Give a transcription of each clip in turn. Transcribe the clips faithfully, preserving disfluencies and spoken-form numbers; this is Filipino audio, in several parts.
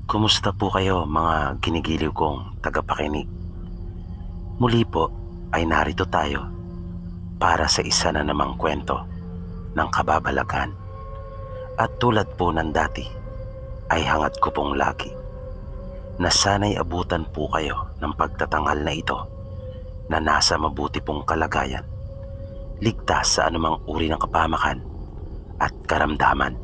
Kumusta po kayo mga ginigiliw kong tagapakinig? Muli po ay narito tayo para sa isa na namang kwento ng kababalagan. At tulad po ng dati ay hangad ko pong lagi na sana'y abutan po kayo ng pagtatanghal na ito na nasa mabuti pong kalagayan, ligtas sa anumang uri ng kapamakan at karamdaman.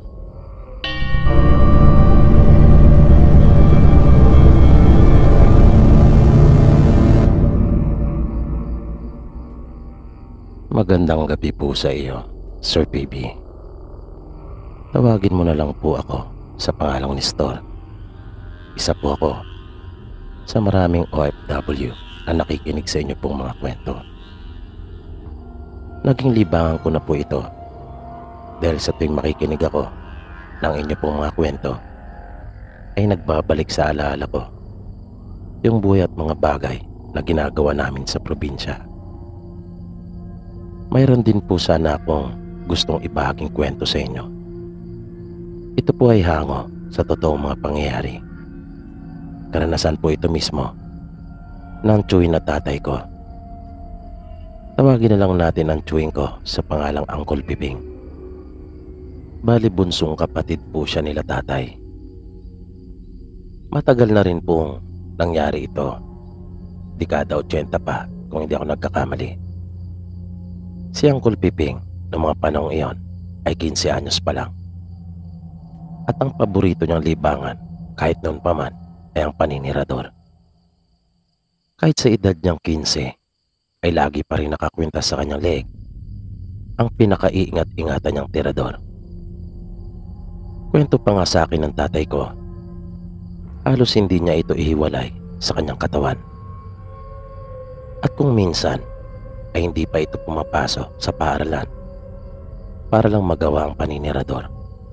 Magandang gabi po sa iyo, Sir P B. Tawagin mo na lang po ako sa pangalang Nestor. Isa po ako sa maraming O F W na nakikinig sa inyo pong mga kwento. Naging libangan ko na po ito dahil sa tuwing makikinig ako ng inyo pong mga kwento ay nagbabalik sa alaala ko yung buhay at mga bagay na ginagawa namin sa probinsya. Mayroon din po sana akong gustong ibahaging kwento sa inyo. Ito po ay hango sa totoong mga pangyayari. Karanasan po ito mismo ng tsuhin na tatay ko. Tawagin na lang natin ang tsuhin ko sa pangalang Uncle Piping. Bali bunsong kapatid po siya nila tatay. Matagal na rin pong nangyari ito. Dekada eighty pa kung hindi ako nagkakamali. Si Uncle Piping noong mga panahong iyon ay fifteen anyos pa lang. At ang paborito niyang libangan kahit noon pa man ay ang paninirador. Kahit sa edad niyang fifteen ay lagi pa rin nakakwintas sa kanyang leeg ang pinakaiingat-ingatan niyang tirador. Kwento pa nga sa akin ng tatay ko, halos hindi niya ito ihiwalay sa kanyang katawan. At kung minsan ay hindi pa ito pumapasok sa paaralan para lang magawa ang paninirador.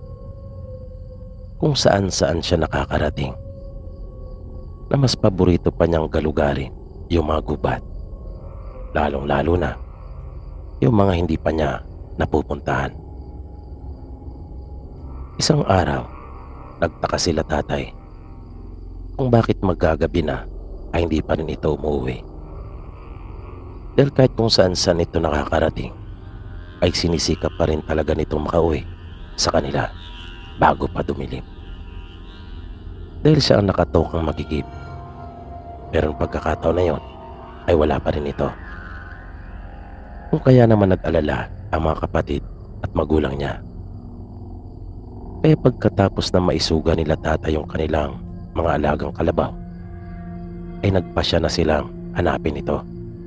Kung saan saan siya nakakarating na mas paborito pa niyang galugarin yung mga gubat, lalong lalo na yung mga hindi pa niya napupuntahan. Isang araw, nagtaka sila tatay kung bakit magagabi na ay hindi pa rin ito umuwi. Dahil kahit kung saan saan ito nakakarating ay sinisikap pa rin talaga nitong makauwi sa kanila bago pa dumilim. Dahil siya ang nakatokang magigib. Pero ang pagkakataon na yon ay wala pa rin ito. Kung kaya naman nag-alala ang mga kapatid at magulang niya. Kaya pagkatapos na maisuga nila tata yung kanilang mga alagang kalabaw ay nagpasya na silang hanapin ito.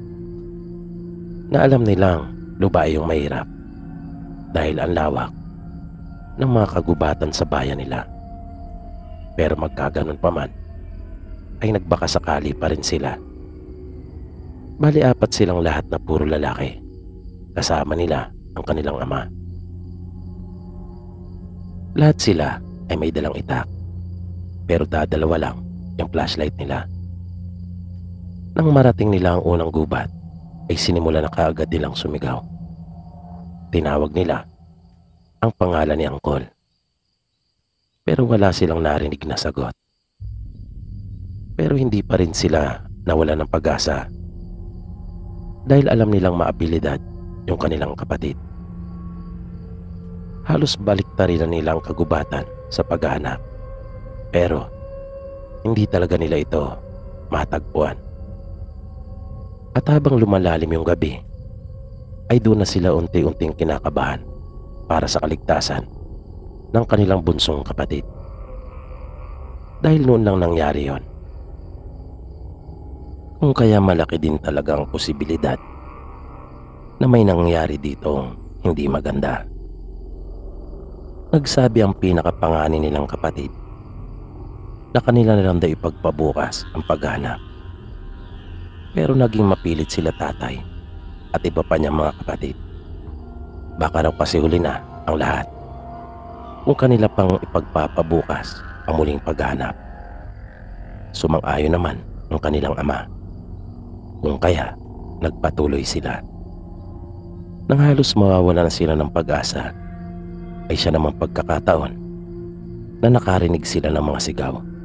Na alam nilang lubay yung mahirap dahil ang lawak ng mga kagubatan sa bayan nila. Pero magkaganon pa man ay nagbaka sakali pa rin sila. Bali apat silang lahat na puro lalaki, kasama nila ang kanilang ama. Lahat sila ay may dalang itak, pero dadalawa lang yung flashlight nila. Nang marating nila ang unang gubat ay sinimula na kaagad nilang sumigaw. Tinawag nila ang pangalan ni Uncle. Pero wala silang narinig na sagot. Pero hindi pa rin sila nawala ng pag-asa dahil alam nilang maabilidad yung kanilang kapatid. Halos baliktarin na nilang kagubatan sa paghahanap. Pero hindi talaga nila ito matagpuan. At habang lumalalim yung gabi, ay doon na sila unti-unting kinakabahan para sa kaligtasan ng kanilang bunsong kapatid. Dahil noon lang nangyari yon. Kung kaya malaki din talaga ang posibilidad na may nangyari ditong hindi maganda. Nagsabi ang pinakapanganin nilang kapatid na kanila na lang daw ipagpabukas ang paghanap. Pero naging mapilit sila tatay at iba pa niyang mga kapatid. Baka raw kasi huli na ang lahat kung kanila pang ipagpapabukas ang muling paghanap. Sumang-ayon naman ang kanilang ama. Kung kaya nagpatuloy sila. Nang halos mawawala na sila ng pag-asa ay siya namang pagkakataon na nakarinig sila ng mga sigaw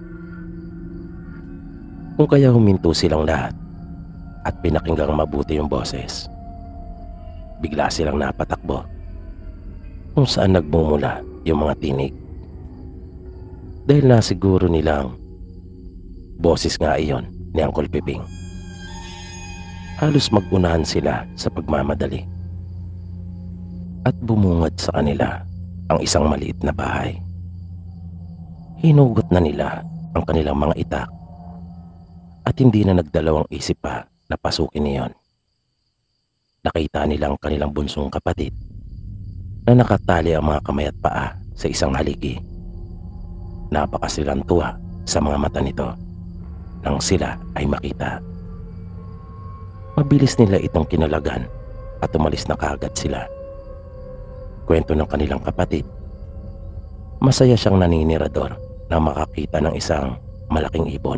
Kung kaya huminto silang lahat at pinakinggang mabuti yung boses. Bigla silang napatakbo kung saan nagmumula yung mga tinig. Dahil nasiguro nilang boses nga iyon ni Uncle Piping. Halos mag-unahan sila sa pagmamadali at bumungad sa kanila ang isang maliit na bahay. Hinugot na nila ang kanilang mga itak at hindi na nagdalawang isip pa na pasukin niyon. Nakita nila ang kanilang bunsong kapatid na nakatali ang mga kamay at paa sa isang haligi. Napakasilang tuwa sa mga mata nito nang sila ay makita. Mabilis nila itong kinalagan at umalis na kaagad sila. Kwento ng kanilang kapatid, masaya siyang naninirador na makakita ng isang malaking ibon.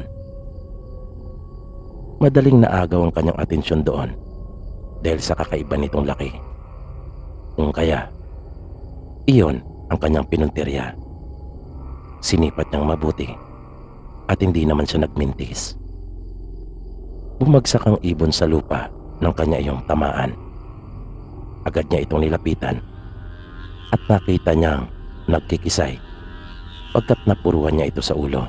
Madaling naagaw ang kanyang atensyon doon dahil sa kakaiba nitong laki. Kung kaya, iyon ang kanyang pinuntirya. Sinipat niyang mabuti at hindi naman siya nagmintis. Bumagsak ang ibon sa lupa ng kanya iyong tamaan. Agad niya itong nilapitan at nakita niyang nagkikisay pagkat napuruhan niya ito sa ulo.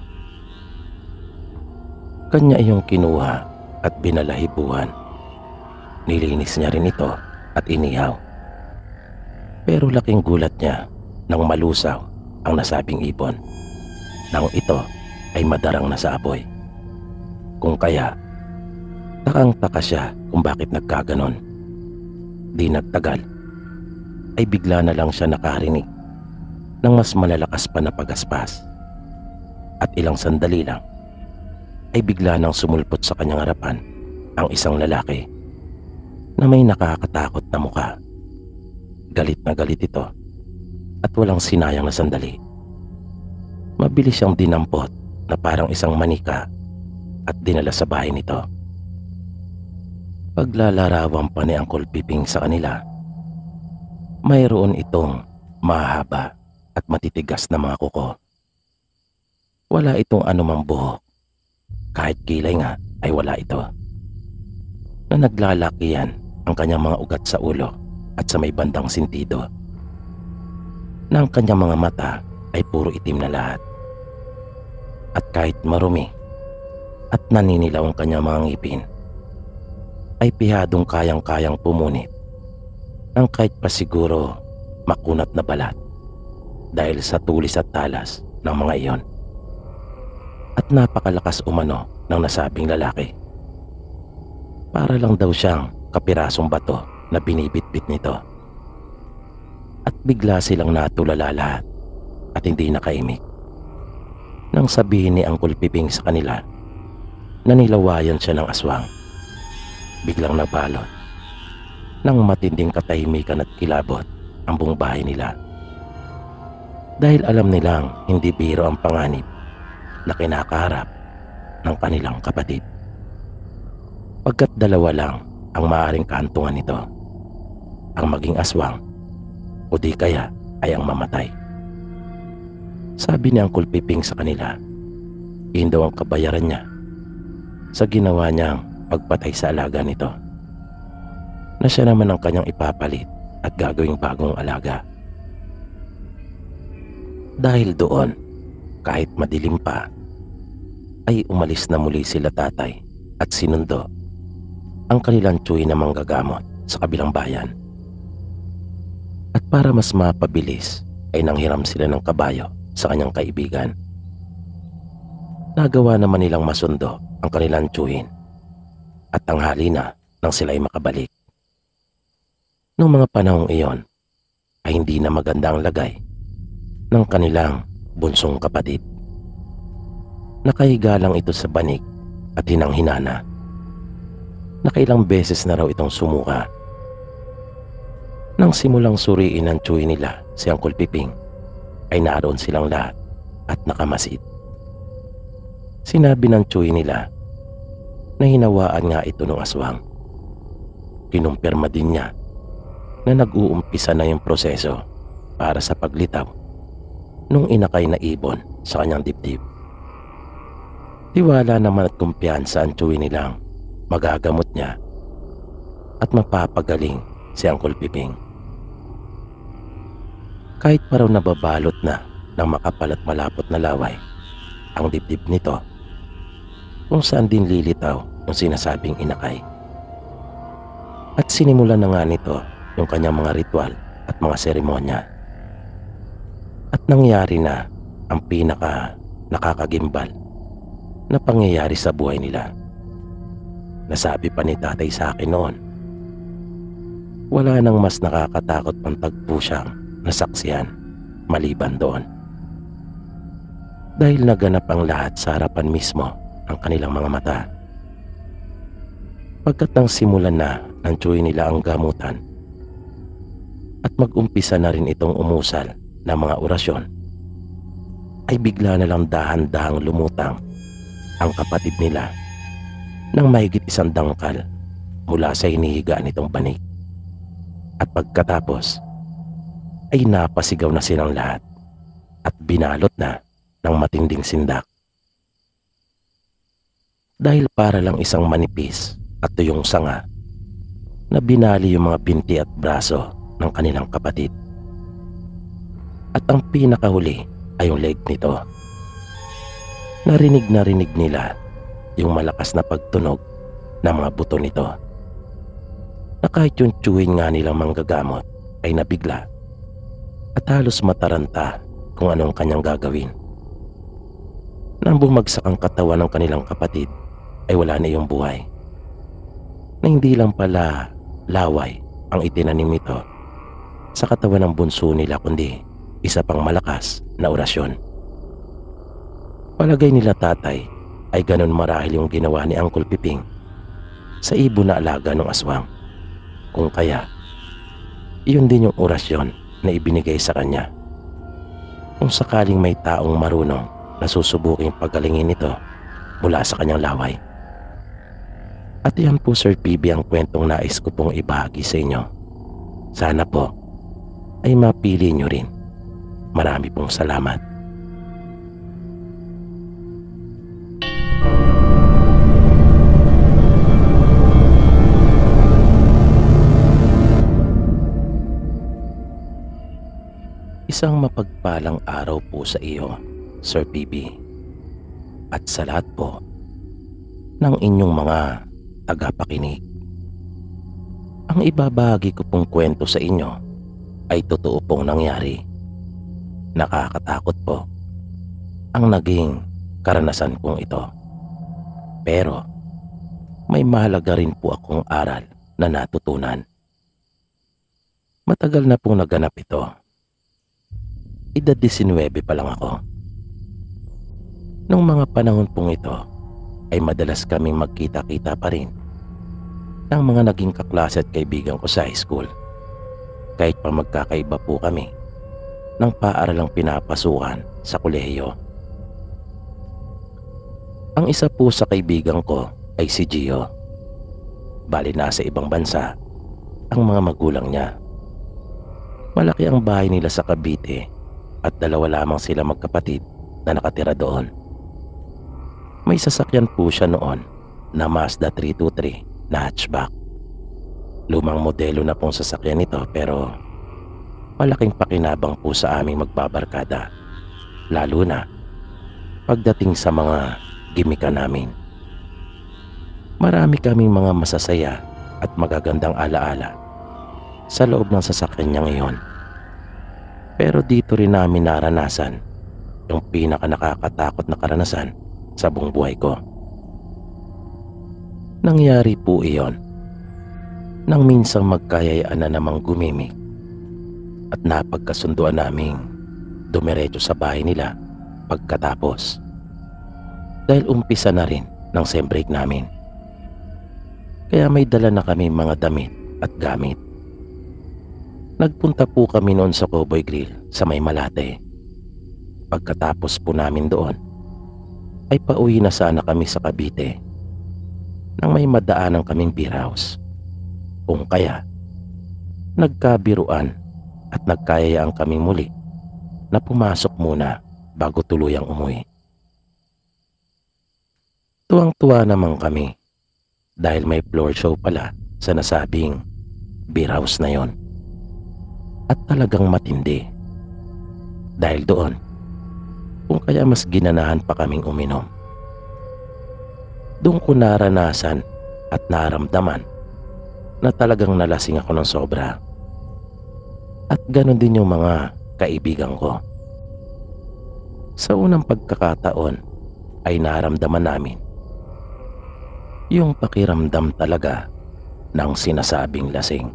Kanya iyong kinuha at binalahibuhan. Nilinis niya rin ito at inihaw. Pero laking gulat niya nang malusaw ang nasabing ibon nang ito ay madarang na sa apoy. Kung kaya, takang-taka siya kung bakit nagkaganon. Di nagtagal, ay bigla na lang siya nakarinig ng mas malalakas pa na pagaspas. At ilang sandali lang, ay bigla nang sumulpot sa kanyang harapan ang isang lalaki na may nakakatakot na muka. Galit na galit ito at walang sinayang na sandali. Mabilis siyang dinampot na parang isang manika at dinala sa bahay nito. Paglalarawan pa ni Uncle Piping sa kanila, mayroon itong mahaba at matitigas na mga kuko. Wala itong anumang buhok, kahit kilay nga ay wala ito. Na naglalakihan ang kanyang mga ugat sa ulo at sa may bandang sintido. Na ang kanyang mga mata ay puro itim na lahat. At kahit marumi at naninilaw ang kanyang mga ngipin, ay pihadong kayang-kayang pumunit ng kahit pa siguro makunat na balat dahil sa tulis at talas ng mga iyon. At napakalakas umano ng nasabing lalaki. Para lang daw siyang kapirasong bato na binibitbit nito. At bigla silang natulala lahat at hindi nakaimik nang sabihin ni Uncle Piping sa kanila na nilawayan siya ng aswang. Biglang nagbalot ng matinding katahimikan at kilabot ang buong bahay nila. Dahil alam nilang hindi biro ang panganib na kinakaharap ng kanilang kapatid. Pagkat dalawa lang ang maaaring kahantungan nito, ang maging aswang o di kaya ay ang mamatay. Sabi ni Uncle Piping sa kanila, yun daw ang kabayaran niya sa ginawa niyang pagpatay sa alaga nito, na siya naman ang kanyang ipapalit at gagawing bagong alaga. Dahil doon, kahit madilim pa, ay umalis na muli sila tatay at sinundo ang kanilang tsuy na manggagamot sa kabilang bayan. At para mas mapabilis ay nanghiram sila ng kabayo sa kanyang kaibigan. Nagawa naman nilang masundo ang kanilang tsuhin at tanghali na nang sila ay makabalik. Noong mga panahong iyon ay hindi na maganda ang lagay ng kanilang bunsong kapatid. Nakahiga lang ito sa banig at hinang-hinana. Nakailang beses na raw itong sumuka. Nang simulang suriin ang tsuy nila si Uncle Piping, ay naroon silang lahat at nakamasid. Sinabi ng tsuy nila na hinawaan nga ito ng aswang. Kinumpirma din niya na nag-uumpisa na yung proseso para sa paglitaw nung inakay na ibon sa kanyang dibdib. Tiwala naman at kumpiyansa ang tiyuhin nilang magagamot niya at mapapagaling si Uncle Piping. Kahit pa raw nababalot na ng makapal at malapot na laway ang dibdib nito, kung saan din lilitaw yung sinasabing inakay. At sinimulan na nga nito yung kanyang mga ritual at mga seremonya. At nangyari na ang pinaka nakakagimbal na pangyayari sa buhay nila. Nasabi pa ni tatay sa akin noon, wala nang mas nakakatakot pang tagpo siyang nasaksihan maliban doon. Dahil naganap ang lahat sa harapan mismo ng kanilang mga mata. Pagkat nang simulan na ng tiyuhin nila ang gamutan at mag-umpisa na rin itong umusal ng mga orasyon, ay bigla na lang dahan-dahang lumutang ang kapatid nila ng mahigit isang dangkal mula sa hinihigaan nitong banig. At pagkatapos ay napasigaw na silang lahat at binalot na ng matinding sindak. Dahil para lang isang manipis at tuyong sanga na binali yung mga binti at braso ng kanilang kapatid. At ang pinakahuli ay yung leg nito. Narinig na rinig nila yung malakas na pagtunog ng mga buto nito, na kahit yung tiyuhin nga nilang manggagamot ay nabigla at halos mataranta kung anong kanyang gagawin. Nang bumagsak ang katawan ng kanilang kapatid ay wala na yung buhay, na hindi lang pala laway ang itinanim nito sa katawan ng bunso nila, kundi isa pang malakas na orasyon. Palagay nila tatay ay ganun marahil yung ginawa ni Uncle Piping sa ibon na alaga ng aswang, kung kaya iyon din yung orasyon na ibinigay sa kanya kung sakaling may taong marunong na susubuking pagalingin ito mula sa kanyang laway. At yan po, Sir P B, ang kwentong nais ko pong ibahagi sa inyo. Sana po ay mapili nyo rin. Marami pong salamat. Isang mapagpalang araw po sa iyo, Sir P B, at sa lahat po ng inyong mga tagapakinig. Ang ibabahagi ko pong kwento sa inyo ay totoo pong nangyari. Nakakatakot po ang naging karanasan kong ito. Pero may mahalaga rin po akong aral na natutunan. Matagal na pong naganap ito. Edad nineteen pa lang ako. Nung mga panahon pong ito ay madalas kaming magkita-kita pa rin ng mga naging kaklase at kaibigan ko sa high school. Kahit pa magkakaiba po kami ng paaralang pinapasukan sa kolehiyo. Ang isa po sa kaibigan ko ay si Gio. Bali nasa ibang bansa ang mga magulang niya. Malaki ang bahay nila sa Cavite at dalawa lamang sila magkapatid na nakatira doon. May sasakyan po siya noon na Mazda three twenty-three na hatchback. Lumang modelo na pong sasakyan nito, pero malaking pakinabang po sa aming magbabarkada, lalo na pagdating sa mga gimika namin. Marami kaming mga masasaya at magagandang alaala sa loob ng sasakyan niya ngayon. Pero dito rin namin naranasan yung pinaka nakakatakot na karanasan sa buong buhay ko. Nangyari po iyon nang minsang magkayayaan na namang gumimik at napagkasunduan naming dumiretso sa bahay nila pagkatapos, dahil umpisa na rin ng sem break namin. Kaya may dala na kami mga damit at gamit. Nagpunta po kami noon sa Cowboy Grill sa May Malate. Pagkatapos po namin doon ay pauwi na sana kami sa Cavite nang may madaanan kaming beer house. Kung kaya nagkabiruan at nagkayayaan kaming muli na pumasok muna bago tuluyang umuwi. Tuwang-tuwa naman kami dahil may floor show pala sa nasabing beer house na yon. At talagang matindi. Dahil doon, kung kaya mas ginanahan pa kaming uminom. Doon ko naranasan at naramdaman na talagang nalasing ako ng sobra. At ganon din yung mga kaibigan ko. Sa unang pagkakataon ay naramdaman namin yung pakiramdam talaga ng sinasabing lasing.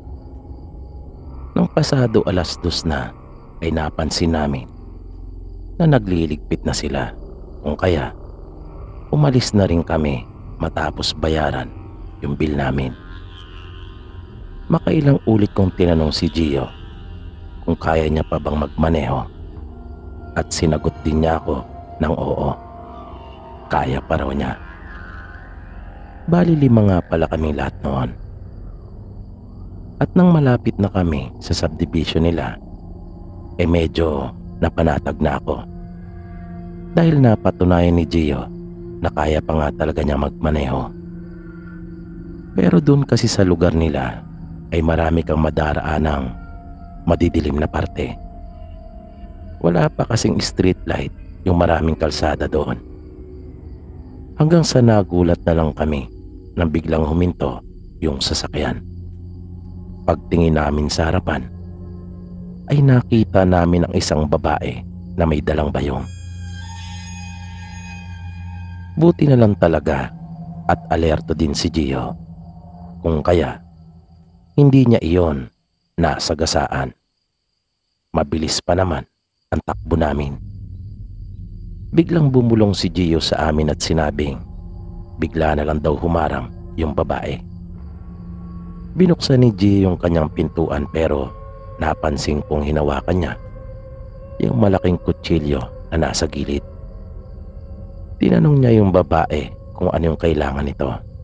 Nang pasado alas dos na ay napansin namin na nagliligpit na sila, kung kaya umalis na rin kami matapos bayaran yung bill namin. Makailang ulit kong tinanong si Gio kung kaya niya pa bang magmaneho at sinagot din niya ako ng oo. Kaya pa raw niya. Bali lima nga pala kaming lahat noon. At nang malapit na kami sa subdivision nila, eh medyo napanatag na ako. Dahil napatunayan ni Gio na kaya pa nga talaga niya magmaneho. Pero dun kasi sa lugar nila ay marami kang madaraan ng madidilim na parte. Wala pa kasing street light yung maraming kalsada doon. Hanggang sa nagulat na lang kami nang biglang huminto yung sasakyan. Pagtingin namin sa harapan ay nakita namin ang isang babae na may dalang bayong. Buti na lang talaga at alerto din si Gio, kung kaya hindi niya iyon nasagasaan. Mabilis pa naman ang takbo namin. Biglang bumulong si Gio sa amin at sinabing bigla na lang daw humarang yung babae. Binuksan ni Gio yung kanyang pintuan pero napansin kong hinawakan niya yung malaking kutsilyo na nasa gilid. Tinanong niya yung babae kung ano yung kailangan nito.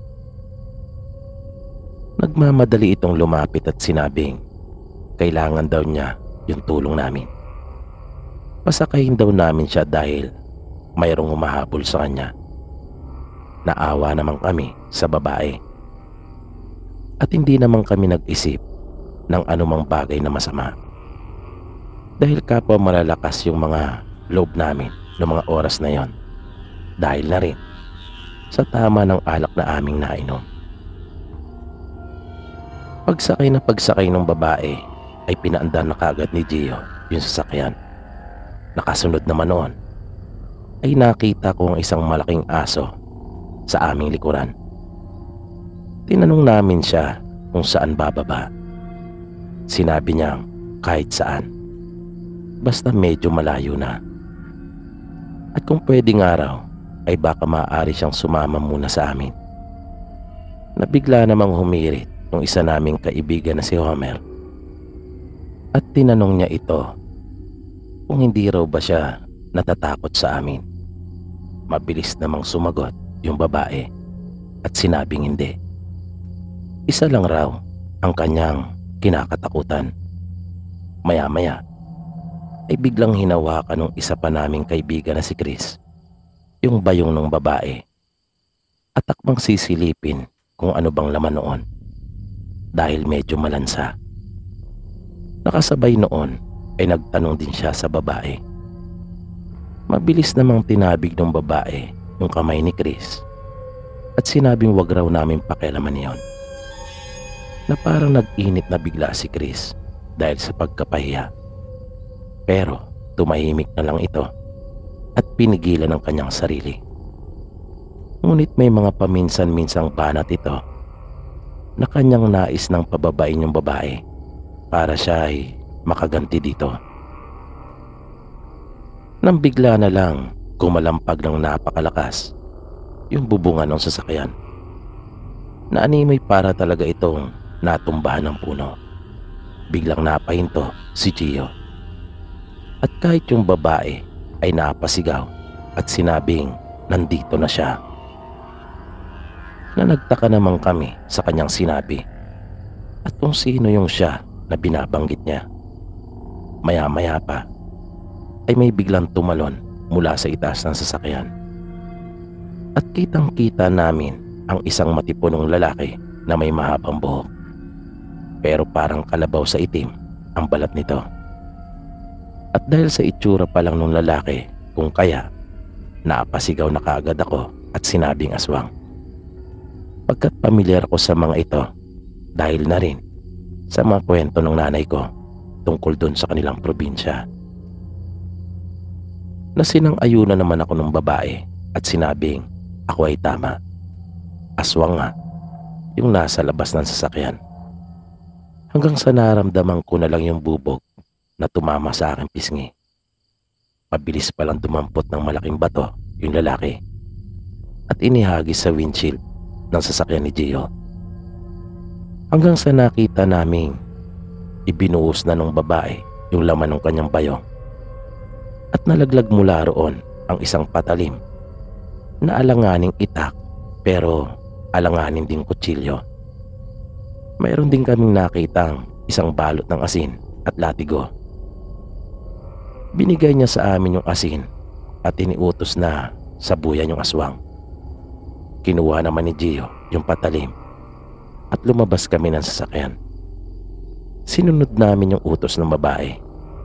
Nagmamadali itong lumapit at sinabing kailangan daw niya yung tulong namin. Pasakayin daw namin siya dahil mayroong humahabol sa kanya. Naawa naman kami sa babae. At hindi naman kami nag-isip ng anumang bagay na masama. Dahil kapwa malalakas yung mga loob namin noong mga oras na yon. Dahil na rin sa tama ng alak na aming nainom. Pagsakay na pagsakay ng babae ay pinaandar na kaagad ni Gio yung sasakyan. Nakasunod naman noon ay nakita ko ang isang malaking aso sa aming likuran. Tinanong namin siya kung saan bababa. Sinabi niyang kahit saan, basta medyo malayo na. At kung pwedeng araw ay baka maaari siyang sumama muna sa amin. Nabigla namang humirit yung isa naming kaibigan na si Homer. At tinanong niya ito kung hindi raw ba siya natatakot sa amin. Mabilis namang sumagot yung babae at sinabing hindi. Isa lang raw ang kanyang kinakatakutan. Maya-maya ay biglang hinawakan ng isa pa naming kaibigan na si Chris yung bayong ng babae at takbang sisilipin kung ano bang laman noon dahil medyo malansa. Nakasabay noon ay nagtanong din siya sa babae. Mabilis namang tinabig ng babae yung kamay ni Chris at sinabing wag raw namin pakialaman yon. Na parang nag-init na bigla si Chris dahil sa pagkapahiya. Pero tumahimik na lang ito at pinigilan ang kanyang sarili. Ngunit may mga paminsan-minsang banat ito na kanyang nais ng pababain yung babae para siya ay makaganti dito. Nang bigla na lang kumalampag ng napakalakas yung bubungan ng sasakyan. Naanimoy para talaga itong natumbahan ng puno. Biglang napahinto si Gio. At kahit yung babae ay napasigaw at sinabing nandito na siya. Na nagtaka naman kami sa kanyang sinabi at kung sino yung siya na binabanggit niya. Maya-maya pa ay may biglang tumalon mula sa itaas ng sasakyan. At kitang-kita namin ang isang matipunong lalaki na may mahabang buhok. Pero parang kalabaw sa itim ang balat nito. At dahil sa itsura pa lang ng lalaki, kung kaya, naapasigaw na kaagad ako at sinabing aswang. Pagkat pamilyar ako sa mga ito dahil na rin sa mga kwento ng nanay ko tungkol dun sa kanilang probinsya. Nasinang-ayunan naman ako ng babae at sinabing ako ay tama. Aswang nga yung nasa labas ng sasakyan. Hanggang sa naramdaman ko na lang yung bubog na tumama sa aking pisngi. Mabilis palang dumampot ng malaking bato yung lalaki at inihagis sa windshield ng sasakyan ni Gio. Hanggang sa nakita naming ibinuhos na ng babae yung laman ng kanyang bayong at nalaglag mula roon ang isang patalim na alanganing itak pero alanganin ding kutsilyo. Mayroon din kaming nakitang isang balot ng asin at latigo. Binigay niya sa amin yung asin at iniutos na sabuyan yung aswang. Kinuha naman ni Gio yung patalim at lumabas kami ng sasakyan. Sinunod namin yung utos ng babae.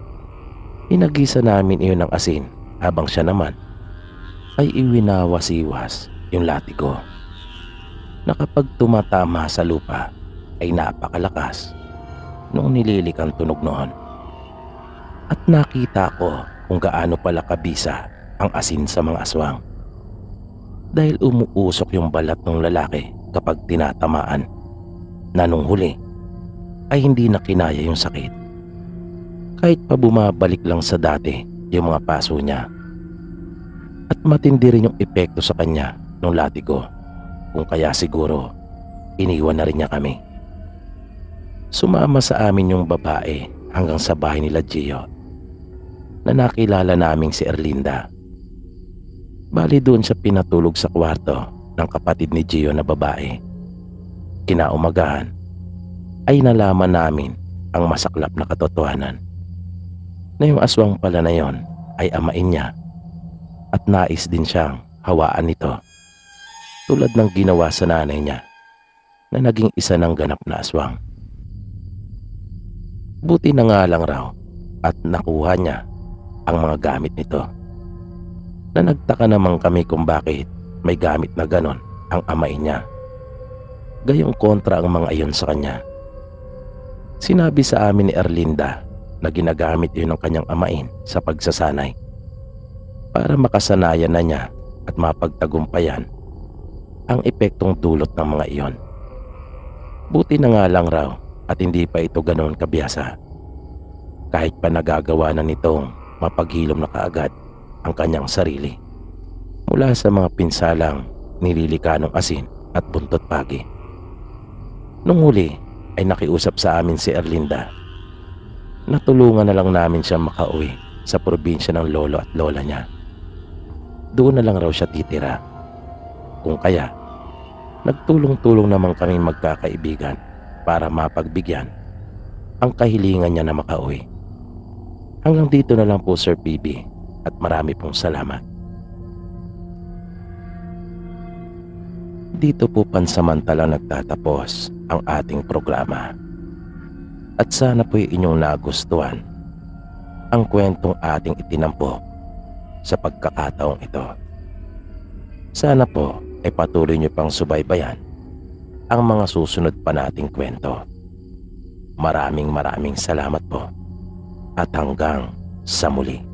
Inagisa namin iyon ng asin habang siya naman ay iwinawas-iwas yung latigo na kapag tumatama sa lupa ay napakalakas nung nililik ang tunog noon. At nakita ko kung gaano pala kabisa ang asin sa mga aswang dahil umuusok yung balat ng lalaki kapag tinatamaan na nung huli ay hindi na kinaya yung sakit. Kahit pa bumabalik lang sa dati yung mga paso niya. At matindi rin yung epekto sa kanya ng latigo kung kaya siguro iniwan na rin niya kami. Sumama sa amin yung babae hanggang sa bahay nila Gio na nakilala naming si Erlinda. Bali doon siya pinatulog sa kwarto ng kapatid ni Gio na babae. Kinaumagahan ay nalaman namin ang masaklap na katotohanan na yung aswang pala na yon ay amain niya at nais din siyang hawaan nito tulad ng ginawa sa nanay niya na naging isa ng ganap na aswang. Buti na nga lang raw at nakuha niya ang mga gamit nito. Na nagtaka naman kami kung bakit may gamit na ganon ang amain niya. Gayong kontra ang mga iyon sa kanya. Sinabi sa amin ni Erlinda na ginagamit yun ng kanyang amain sa pagsasanay para makasanayan na niya at mapagtagumpayan ang epektong dulot ng mga iyon. Buti na nga lang raw at hindi pa ito ganoon kabiyasa. Kahit pa nagagawa na nitong mapaghilom na kaagad ang kanyang sarili mula sa mga pinsalang nililikanong asin at buntot pagi. Nung huli ay nakiusap sa amin si Erlinda. Natulungan na lang namin siya makauwi sa probinsya ng lolo at lola niya. Doon na lang raw siya titira. Kung kaya, nagtulong-tulong naman kami magkakaibigan para mapagbigyan ang kahilingan niya na makauwi. Hanggang dito na lang po Sir P B at marami pong salamat. Dito po pansamantalang nagtatapos ang ating programa. At sana po'y inyong nagustuhan ang kwentong ating itinampok sa pagkakataong ito. Sana po ay patuloy niyo pang subaybayan ang mga susunod pa nating kwento. Maraming maraming salamat po at hanggang sa muli.